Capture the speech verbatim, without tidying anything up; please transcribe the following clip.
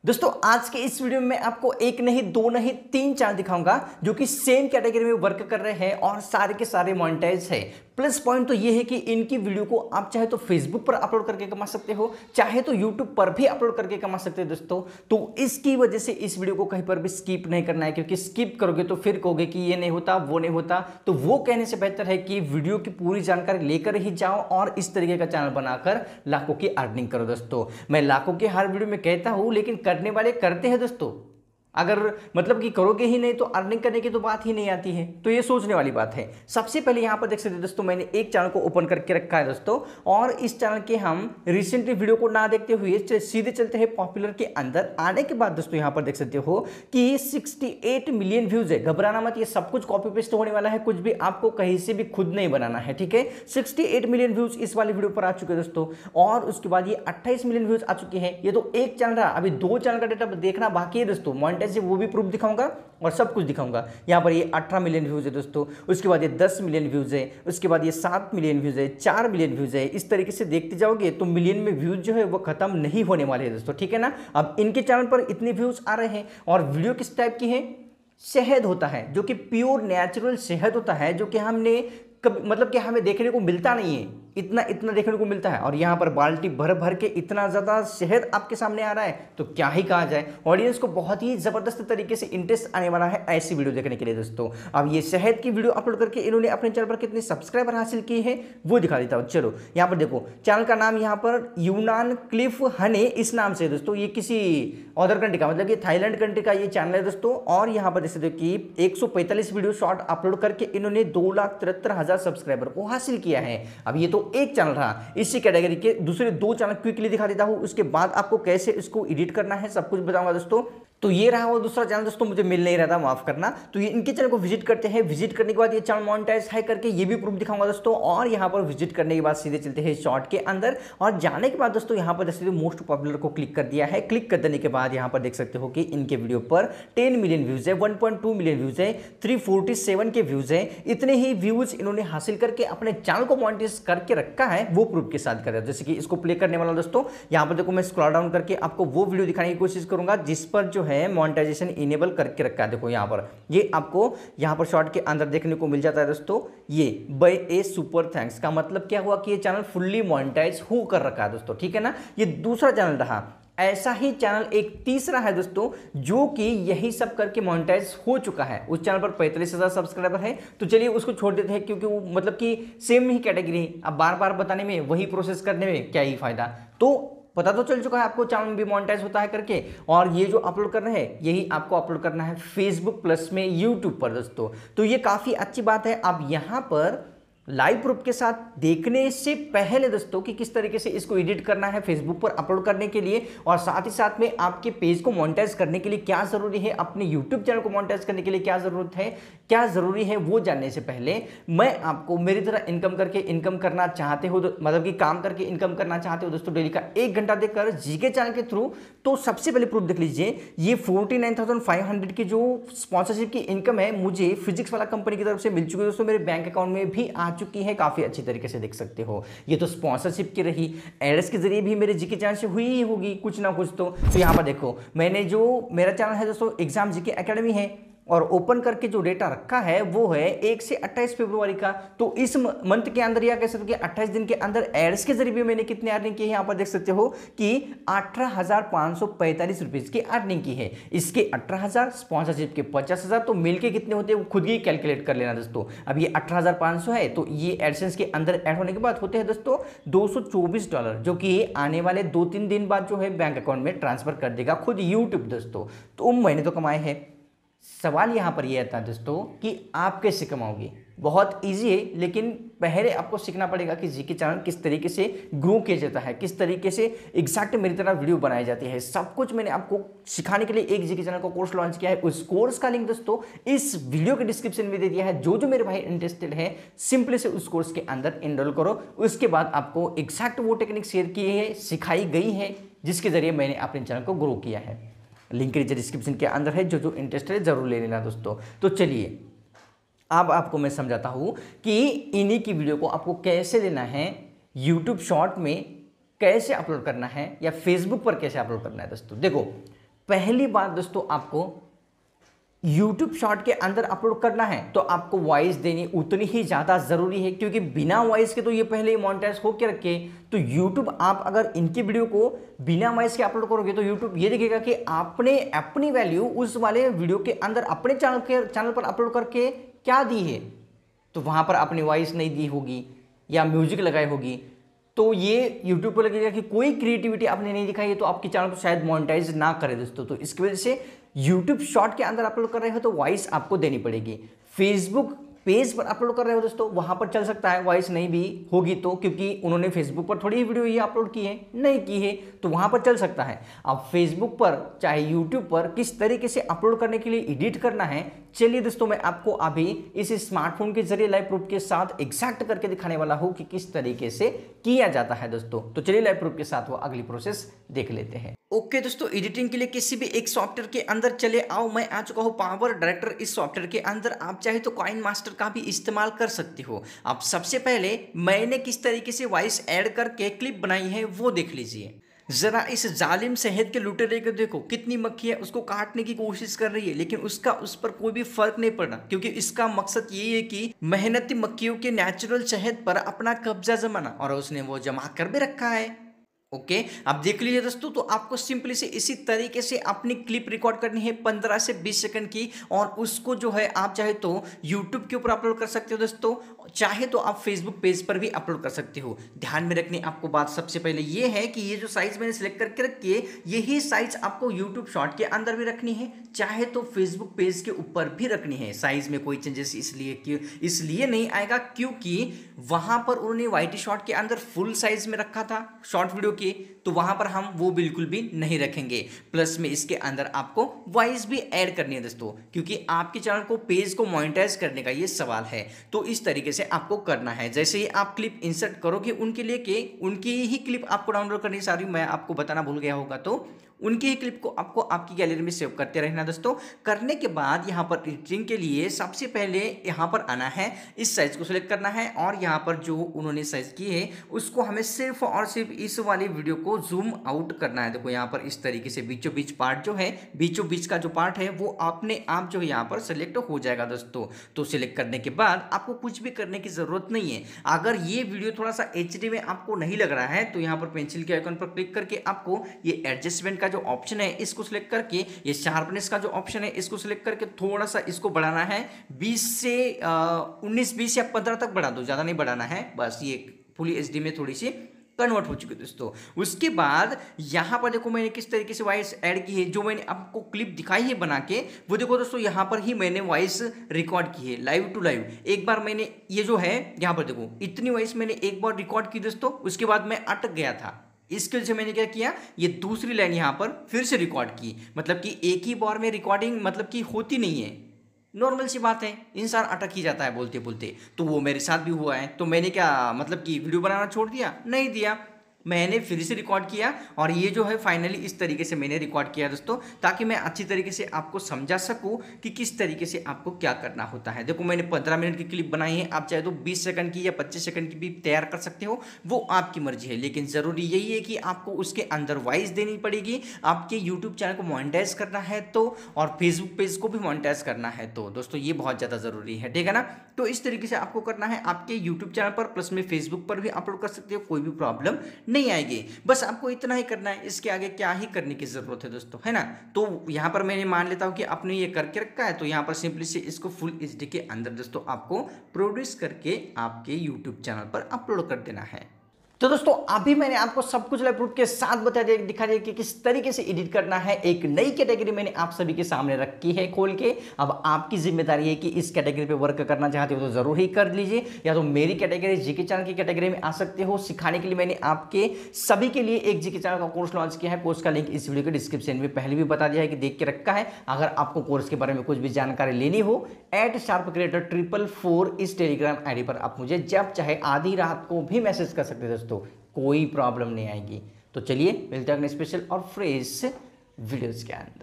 दोस्तों आज के इस वीडियो में मैं आपको एक नहीं दो नहीं तीन चैनल दिखाऊंगा जो कि सेम कैटेगरी में वर्क कर रहे हैं और सारे के सारे मोनेटाइज है। प्लस पॉइंट तो ये है कि इनकी वीडियो को आप चाहे तो फेसबुक पर अपलोड करके कमा सकते हो, चाहे तो यूट्यूब पर भी अपलोड करके कमा सकते हो दोस्तों। तो इसकी वजह से इस वीडियो को कहीं पर भी स्किप नहीं करना है, क्योंकि स्किप करोगे तो फिर कहोगे कि ये नहीं होता वो नहीं होता। तो वो कहने से बेहतर है कि वीडियो की पूरी जानकारी लेकर ही जाओ और इस तरीके का चैनल बनाकर लाखों की अर्निंग करो दोस्तों। मैं लाखों के हर वीडियो में कहता हूं, लेकिन करने वाले करते हैं दोस्तों। अगर मतलब कि करोगे ही नहीं तो अर्निंग करने की तो बात ही नहीं आती है। तो ये सोचने वाली बात है। सबसे पहले यहाँ पर देख सकते हैं दोस्तों, मैंने एक चैनल को ओपन करके रखा है दोस्तों, और इस चैनल के हम रिसेंटली वीडियो को ना देखते हुए सीधे चलते हैं पॉपुलर के अंदर। आने के बाद दोस्तों यहाँ पर देख सकते हो कि अड़सठ मिलियन व्यूज है। घबराना मत, ये सब कुछ कॉपी पेस्ट होने वाला है, कुछ भी आपको कहीं से भी खुद नहीं बनाना है, ठीक है। अड़सठ मिलियन व्यूज इस वाली वीडियो पर आ चुके हैं दोस्तों, और उसके बाद ये अट्ठाईस मिलियन व्यूज आ चुके हैं। ये तो एक चैनल रहा, अभी दो चैनल का डेटा देखना बाकी है दोस्तों। से वो भी प्रूफ दिखाऊंगा और सब कुछ दिखाऊंगा। यहां पर ये अठारह मिलियन व्यूज है दोस्तों, उसके बाद ये दस मिलियन व्यूज है, उसके बाद ये सात मिलियन व्यूज है, चार मिलियन व्यूज है। इस तरीके से देखते जाओगे तो मिलियन में व्यूज जो है वो खत्म नहीं होने वाले हैं दोस्तों, ठीक है ना। अब इनके चैनल पर इतने व्यूज आ रहे हैं, और वीडियो किस टाइप की है, शहद होता है, जो कि प्योर नेचुरल शहद होता है, जो कि हमने कभी मतलब कि हमें देखने को मिलता नहीं है। इतना इतना देखने को मिलता है, और यहाँ पर बाल्टी भर भर के इतना ज़्यादा शहद आपके सामने आ रहा है, तो क्या ही कहा जाए। ऑडियंस को बहुत ही ज़बरदस्त तरीके से इंटरेस्ट आने वाला है ऐसी वीडियो देखने के लिए दोस्तों। अब ये शहद की वीडियो अपलोड करके इन्होंने अपने चैनल पर कितने सब्सक्राइबर हासिल किए हैं वो दिखा देता हूँ। चलो यहाँ पर देखो, चैनल का नाम यहाँ पर यूनान क्लिफ हनी इस नाम से दोस्तों। ये किसी अदर कंट्री का, मतलब कि थाईलैंड कंट्री का ये चैनल है दोस्तों। और यहाँ पर जैसे देखो कि एक सौ पैंतालीस वीडियो शॉर्ट अपलोड करके इन्होंने दो लाख तिहत्तर हजार सब्सक्राइबर को हासिल किया है। अब ये तो एक चैनल रहा, इसी कैटेगरी के दूसरे दो चैनल क्विकली दिखा देता हूं, उसके बाद आपको कैसे इसको एडिट करना है सब कुछ बताऊंगा दोस्तों। तो ये रहा वो दूसरा चैनल दोस्तों, मुझे मिल नहीं रहा था, माफ करना। तो ये इनके चैनल को विजिट करते हैं, विजिट करने के बाद ये चैनल मोनेटाइज है करके ये भी प्रूफ दिखाऊंगा दोस्तों। और यहाँ पर विजिट करने के बाद सीधे चलते हैं शॉर्ट के अंदर, और जाने के बाद दोस्तों यहाँ पर जैसे मोस्ट पॉपुलर को क्लिक कर दिया है। क्लिक कर देने के बाद यहाँ पर देख सकते हो कि इनके वीडियो पर टेन मिलियन व्यूज है, one point two million views है, थ्री फोर्टी सेवन के व्यूज है। इतने ही व्यूज इन्होंने हासिल करके अपने चैनल को मोनेटाइज करके रखा है, वो प्रूफ के साथ कर रहा है। जैसे कि इसको प्ले करने वाला दोस्तों, यहाँ पर देखो मैं स्क्रॉल डाउन करके आपको वो वीडियो दिखाने की कोशिश करूंगा जिस पर जो है मोनेटाइजेशन इनेबल करके रखा है। देखो यहाँ पर ये आपको यहाँ पर शॉर्ट के अंदर देखने को मिल जाता है दोस्तों। ये बाय ए सुपर थैंक्स का मतलब क्या हुआ कि ये चैनल फुल्ली मोनेटाइज हो कर रखा है दोस्तों, ठीक है ना। ये दूसरा चैनल रहा। ऐसा ही चैनल एक तीसरा है दोस्तों, जो कि यही सब करके मोनेटाइज हो चुका है। उस चैनल पर पैंतालीस हजार सब्सक्राइबर है। तो चलिए उसको छोड़ देते हैं, क्योंकि वो मतलब कि सेम ही कैटेगरी है। अब बार बार बताने में, वही प्रोसेस करने में क्या ही फायदा। तो पता तो चल चुका है आपको चैनल भी मोनेटाइज होता है करके। और ये जो अपलोड कर रहे हैं यही आपको अपलोड करना है फेसबुक प्लस में यूट्यूब पर दोस्तों। तो ये काफ़ी अच्छी बात है। अब यहाँ पर लाइव प्रूफ के साथ देखने से पहले दोस्तों कि किस तरीके से इसको एडिट करना है फेसबुक पर अपलोड करने के लिए, और साथ ही साथ में आपके पेज को मोनेटाइज करने के लिए क्या जरूरी है, अपने यूट्यूब चैनल को मोनेटाइज करने के लिए क्या जरूरत है, क्या जरूरी है, वो जानने से पहले मैं आपको मेरी तरह इनकम करके इनकम करना चाहते हो, मतलब कि काम करके इनकम करना चाहते हो दोस्तों डेली का एक घंटा देकर जीके चैनल के थ्रू, तो सबसे पहले प्रूफ देख लीजिए। ये forty nine thousand five hundred की जो स्पॉन्सरशिप की इनकम है मुझे फिजिक्स वाला कंपनी की तरफ से मिल चुकी है दोस्तों। मेरे बैंक अकाउंट में भी आ चुकी है, काफी अच्छी तरीके से देख सकते हो। ये तो स्पॉन्सरशिप की रही, एड्स के जरिए भी मेरे जीके चैनल से हुई ही होगी कुछ ना कुछ। तो, तो यहाँ पर देखो मैंने जो मेरा चैनल है दोस्तों एग्जाम जीके एकेडमी है, और ओपन करके जो डेटा रखा है वो है एक से अट्ठाईस फरवरी का। तो इस मंथ के अंदर या कह सकते हो कि अट्ठाईस दिन के अंदर एड्स के जरिए भी मैंने कितनी अर्निंग की है, यहाँ पर देख सकते हो कि अठारह हजार पाँच सौ पैंतालीस रुपीज की अर्निंग की है। इसके अठारह हजार, स्पॉन्सरशिप के पचास हजार, तो मिलके कितने होते हैं वो खुद ही कैलकुलेट कर लेना दोस्तों। अब ये अठारह हजार पाँच सौ है, तो ये एडसेंस के अंदर ऐड होने के बाद होते हैं दोस्तों दो सौ चौबीस डॉलर, जो कि आने वाले दो तीन दिन बाद जो है बैंक अकाउंट में ट्रांसफर कर देगा खुद यूट्यूब दोस्तों। तो मैंने तो कमाए हैं। सवाल यहाँ पर यह आता है दोस्तों कि आप कैसे कमाओगे। बहुत इजी है, लेकिन पहले आपको सीखना पड़ेगा कि जीके चैनल किस तरीके से ग्रो किया जाता है, किस तरीके से एग्जैक्ट मेरी तरह वीडियो बनाई जाती है। सब कुछ मैंने आपको सिखाने के लिए एक जीके चैनल का कोर्स लॉन्च किया है। उस कोर्स का लिंक दोस्तों इस वीडियो के डिस्क्रिप्शन में दे दिया है। जो जो मेरे भाई इंटरेस्टेड है सिंपली से उस कोर्स के अंदर एनरोल करो। उसके बाद आपको एग्जैक्ट वो टेक्निक शेयर की है, सिखाई गई है, जिसके जरिए मैंने अपने चैनल को ग्रो किया है। लिंक नीचे डिस्क्रिप्शन के अंदर है, जो जो इंटरेस्टेड है जरूर ले लेना दोस्तों। तो चलिए अब आपको मैं समझाता हूं कि इन्हीं की वीडियो को आपको कैसे लेना है, यूट्यूब शॉर्ट में कैसे अपलोड करना है या फेसबुक पर कैसे अपलोड करना है दोस्तों। देखो पहली बात दोस्तों, आपको YouTube शॉर्ट के अंदर अपलोड करना है तो आपको वॉइस देनी उतनी ही ज़्यादा ज़रूरी है, क्योंकि बिना वॉइस के तो ये पहले ही मोनेटाइज होकर रखे। तो YouTube आप अगर इनकी वीडियो को बिना वॉइस के अपलोड करोगे तो YouTube ये देखेगा कि आपने अपनी वैल्यू उस वाले वीडियो के अंदर अपने चैनल के चैनल पर अपलोड करके क्या दी है, तो वहाँ पर अपनी वॉइस नहीं दी होगी या म्यूजिक लगाई होगी, तो ये YouTube को लगेगा कि कोई क्रिएटिविटी आपने नहीं दिखाई है, तो आपके चैनल को शायद मोनेटाइज ना करे दोस्तों। तो इसकी वजह से YouTube शॉर्ट के अंदर अपलोड कर रहे हो तो वॉइस आपको देनी पड़ेगी। फेसबुक पेज पर अपलोड कर रहे हो दोस्तों, वहां पर चल सकता है वॉइस नहीं भी होगी तो, क्योंकि उन्होंने फेसबुक पर थोड़ी ही वीडियो ये अपलोड की है, नहीं की है, तो वहां पर चल सकता है। अब फेसबुक पर चाहे यूट्यूब पर किस तरीके से अपलोड करने के लिए एडिट करना है, चलिए दोस्तों मैं आपको अभी इस स्मार्टफोन के जरिए लाइव प्रूफ के साथ एग्जैक्ट करके दिखाने वाला हूं कि किस तरीके से किया जाता है दोस्तों। तो चलिए लाइव प्रूफ के साथ वो अगली प्रोसेस देख लेते हैं। ओके दोस्तों, एडिटिंग के लिए किसी भी एक सॉफ्टवेयर के अंदर चले आओ। मैं आ चुका हूं पावर डायरेक्टर। इस सॉफ्टवेयर के अंदर आप चाहे तो कॉइन मास्टर का भी इस्तेमाल कर सकते हो। अब सबसे पहले मैंने किस तरीके से वॉइस ऐड करके क्लिप बनाई है वो देख लीजिए। जरा इस जालिम शहद के लुटेरे को देखो, कितनी मक्खी है उसको काटने की कोशिश कर रही है, लेकिन उसका उस पर कोई भी फर्क नहीं पड़ रहा, क्योंकि इसका मकसद यही है कि मेहनती मक्खियों के नेचुरल शहद पर अपना कब्जा जमाना, और उसने वो जमा कर भी रखा है। ओके okay, अब देख लीजिए दोस्तों, तो आपको सिंपली से इसी तरीके से अपनी क्लिप रिकॉर्ड करनी है पंद्रह से बीस सेकंड की, और उसको जो है आप चाहे तो यूट्यूब के ऊपर अपलोड कर सकते हो दोस्तों, चाहे तो आप फेसबुक पेज पर भी अपलोड कर सकते हो। ध्यान में रखनी आपको बात सबसे पहले ये है कि ये जो साइज मैंने सिलेक्ट करके रखी है, यही साइज आपको यूट्यूब शॉर्ट के अंदर भी रखनी है, चाहे तो फेसबुक पेज के ऊपर भी रखनी है। साइज में कोई चेंजेस इसलिए क्यों इसलिए नहीं आएगा क्योंकि वहां पर उन्होंने वाईटी शॉर्ट के अंदर फुल साइज में रखा था शॉर्ट वीडियो के, तो वहां पर हम वो बिल्कुल भी नहीं रखेंगे। प्लस में इसके अंदर आपको वॉइस भी ऐड करनी है दोस्तों, क्योंकि आपके चैनल को पेज को मोनेटाइज करने का ये सवाल है। तो इस तरीके से आपको करना है। जैसे ही आप क्लिप इंसर्ट करोगे उनके लिए के उनकी ही क्लिप आपको डाउनलोड करनी, सारी मैं आपको बताना भूल गया होगा, तो उनकी ही क्लिप को आपको आपकी गैलरी में सेव करते रहना दोस्तों। करने के बाद यहाँ पर एडिटिंग के लिए सबसे पहले यहाँ पर आना है, इस साइज को सिलेक्ट करना है, और यहाँ पर जो उन्होंने साइज की है उसको हमें सिर्फ और सिर्फ इस वाली वीडियो को जूम आउट करना है। देखो यहाँ पर इस तरीके से बीचों बीच पार्ट जो है, बीचों बीच का जो पार्ट है वो अपने आप जो है यहाँ पर सिलेक्ट हो जाएगा दोस्तों। तो सिलेक्ट करने के बाद आपको कुछ भी करने की जरूरत नहीं है। अगर ये वीडियो थोड़ा सा एच डी में आपको नहीं लग रहा है तो यहाँ पर पेंसिल के आइकन पर क्लिक करके आपको ये एडजस्टमेंट का जो ऑप्शन है इसको सिलेक्ट करके, ये शार्पनेस का जो ऑप्शन है इसको सिलेक्ट करके थोड़ा सा इसको बढ़ाना है, बीस से उन्नीस बीस या पंद्रह तक बढ़ा दो, ज़्यादा नहीं बढ़ाना है, बस ये फुल एच डी में थोड़ी सी कन्वर्ट हो चुकी है दोस्तों। उसके बाद यहाँ पर देखो मैंने किस तरीके से वॉइस ऐड की है, जो मैंने आपको क्लिप दिखाई है बना के, वो देखो दोस्तों यहाँ पर ही मैंने वॉइस रिकॉर्ड की है लाइव टू लाइव। एक बार मैंने ये जो है यहाँ पर देखो इतनी वॉइस मैंने एक बार रिकॉर्ड की दोस्तों, उसके बाद मैं अटक गया था। इसके वजह से मैंने क्या किया, ये दूसरी लाइन यहाँ पर फिर से रिकॉर्ड की, मतलब कि एक ही बार में रिकॉर्डिंग मतलब कि होती नहीं है, नॉर्मल सी बात है, इंसान अटक ही जाता है बोलते बोलते। तो वो मेरे साथ भी हुआ है, तो मैंने क्या मतलब कि वीडियो बनाना छोड़ दिया, नहीं दिया, मैंने फिर से रिकॉर्ड किया, और ये जो है फाइनली इस तरीके से मैंने रिकॉर्ड किया दोस्तों, ताकि मैं अच्छी तरीके से आपको समझा सकूं कि किस तरीके से आपको क्या करना होता है। देखो मैंने पंद्रह मिनट की क्लिप बनाई है, आप चाहे तो बीस सेकंड की या पच्चीस सेकंड की भी तैयार कर सकते हो, वो आपकी मर्जी है, लेकिन ज़रूरी यही है कि आपको उसके अंदर वॉइस देनी पड़ेगी। आपके यूट्यूब चैनल को मोनेटाइज करना है तो, और फेसबुक पेज को भी मोनेटाइज करना है तो दोस्तों ये बहुत ज़्यादा ज़रूरी है, ठीक है ना। तो इस तरीके से आपको करना है, आपके यूट्यूब चैनल पर प्लस में फेसबुक पर भी अपलोड कर सकते हो, कोई भी प्रॉब्लम नहीं आएगी। बस आपको इतना ही करना है, इसके आगे क्या ही करने की जरूरत है दोस्तों, है ना। तो यहाँ पर मैंने मान लेता हूँ कि आपने ये करके रखा है, तो यहाँ पर सिंपली से इसको फुल एचडी के अंदर दोस्तों आपको प्रोड्यूस करके आपके यूट्यूब चैनल पर अपलोड कर देना है। तो दोस्तों अभी मैंने आपको सब कुछ लाइव प्रूफ के साथ बता दिया, दिखा दिया कि किस तरीके से एडिट करना है। एक नई कैटेगरी मैंने आप सभी के सामने रखी है खोल के। अब आपकी जिम्मेदारी है कि इस कैटेगरी पे वर्क करना चाहते हो तो जरूर ही कर लीजिए, या तो मेरी कैटेगरी जीके चैनल की कैटेगरी में आ सकते हो। सिखाने के लिए मैंने आपके सभी के लिए एक जीके चैनल का कोर्स लॉन्च किया है, कोर्स का लिंक इस वीडियो के डिस्क्रिप्शन में पहले भी बता दिया है कि देख के रखा है। अगर आपको कोर्स के बारे में कुछ भी जानकारी लेनी हो, at sharp creator triple four इस टेलीग्राम आई डी पर आप मुझे जब चाहे आधी रात को भी मैसेज कर सकते हैं दोस्तों, कोई प्रॉब्लम नहीं आएगी। तो चलिए मिलते हैं अगले स्पेशल और फ्रेश वीडियोस के अंदर।